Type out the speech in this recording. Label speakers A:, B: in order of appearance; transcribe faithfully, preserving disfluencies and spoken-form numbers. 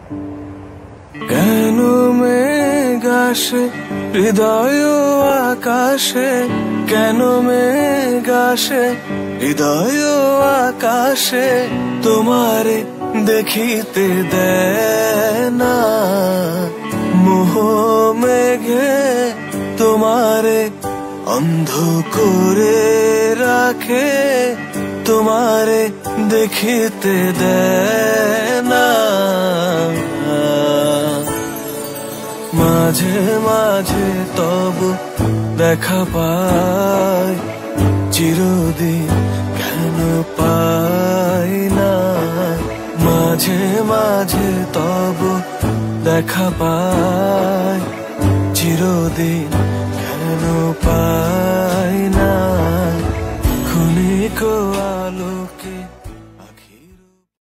A: কেন মেঘ আসে হৃদয় আকাশে, কেন মেঘ আসে হৃদয় আকাশে, তোমারে দেখিতে দেয় না। মোহ মেঘে তোমারে অন্ধ করে রাখে, তোমারে দেখিতে দেয় না। মাঝে মাঝে তবু দেখা পাই, চিরদিন কেন পাই না। মাঝে মাঝে তবু দেখা পাই, চিরদিন কেন পাই